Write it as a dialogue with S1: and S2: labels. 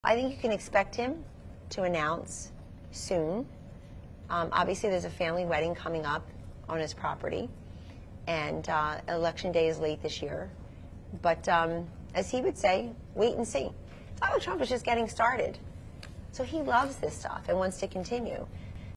S1: I think you can expect him to announce soon. Obviously, there's a family wedding coming up on his property, and election day is late this year. But as he would say, wait and see. Donald Trump is just getting started. So he loves this stuff and wants to continue.